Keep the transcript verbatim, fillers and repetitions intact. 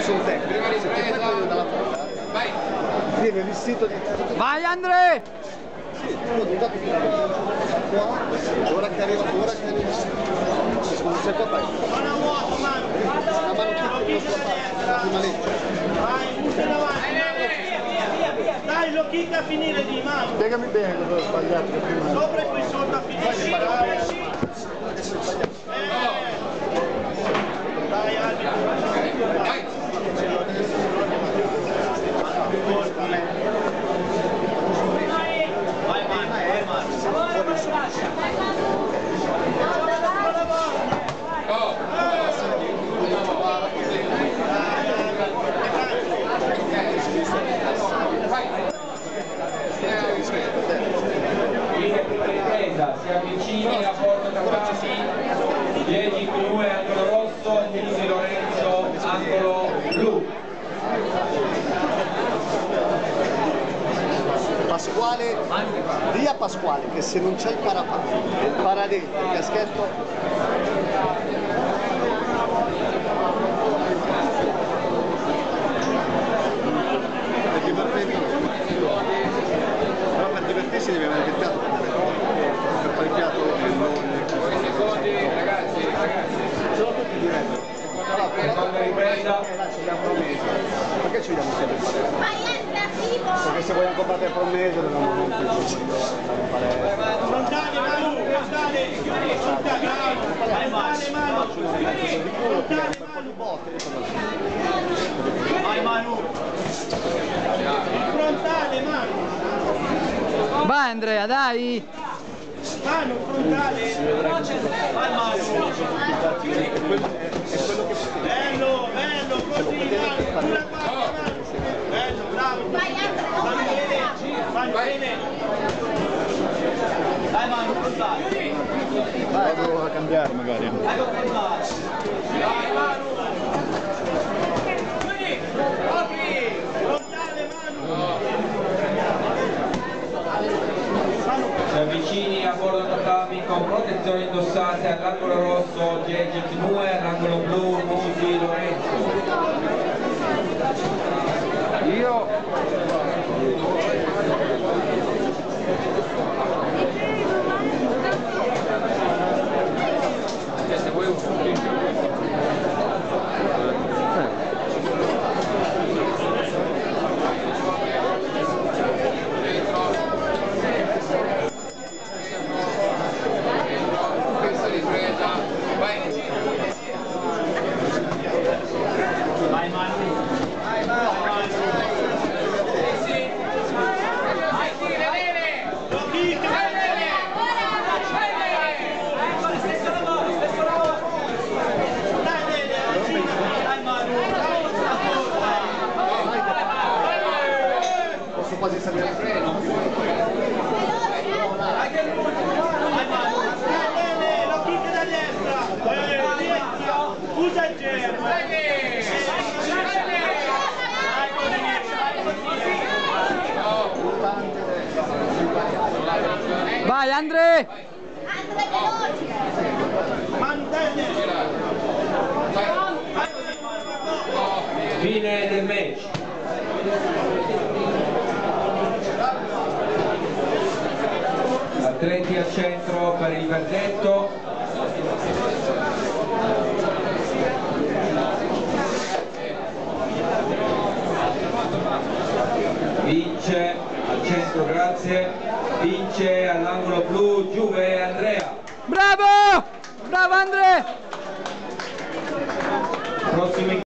c'è un tecnico, se ti fai togliere dalla folla, viene vestito di... Vai Andre! Sì, uno di dato che qua, ora che arriva, ora che arriva, secondo se qua fai. La mano che sulla parte, prima legge. Dai, lo kick a finire di mano. Spiegami bene cosa ho sbagliato prima. Sopra e poi sotto a finire. Dai, arbitro. Vai. Vai, Marco, vai, si avvicini a Porto Campasi, dieci due angolo rosso, Di Lorenzo angolo blu. Pasquale, via Pasquale, che se non c'è il parapato, il paradentro, il caschetto. Per divertirsi, però per divertirsi devi avere il piatto per fare il piatto Secondi, ragazzi, ragazzi. sono tutti diretti. Seconda ripresa. Perché ci diamo sempre il padre? Perché se vogliamo combattere per un mese dobbiamo non più. Frontale, Manu, frontale. Frontale, Manu. Frontale, Manu. Vai, Manu. Frontale, Manu. Vai Andrea, dai! Manu, frontale. Vai, Manu. Bello, bello, così, Manu. Sulla guardia, Manu. Bello, bravo. Vai, Vai bene. Vai bene. Dai, Manu, frontale. Vai, devo cambiare magari. Dai, frontale. Vai, Manu. Frontale, Manu. Si avvicini a bordo tatami con protezioni indossate all'angolo rosso Gigi due, all'angolo blu Musi Lorenzo. Io... Se vuoi un Vai, Manu. Vai, Manu. Sì. Vai, tira bene. Lo kick, vai bene. Vai bene. Ecco, stesso lavoro, stesso lavoro. Dai bene, dai Manu. Posso quasi salire il freno. Vai Manu. Dai bene, lo kick da destra. Usa il germo. Vai bene. Vai Andre! fine del match. Atleti al centro per il verdetto. Vince al centro, grazie. Vince all'angolo blu Giuve Andrea. Bravo! Bravo Andre! Prossimo